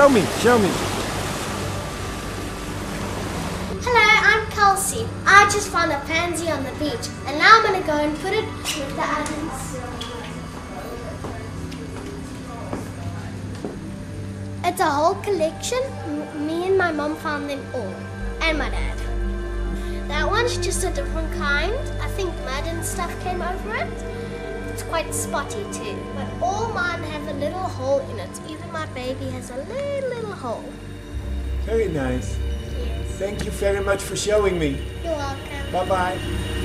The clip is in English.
Show me, show me. Hello, I'm Kelsey. I just found a pansy on the beach, and now I'm going to go and put it with the others. It's a whole collection. Me and my mom found them all, and my dad. That one's just a different kind. I think mud and stuff came over it. It's quite spotty too, but all mine have a little hole in it. Even my baby has a little hole. Very nice. Yes. Thank you very much for showing me. You're welcome. Bye-bye.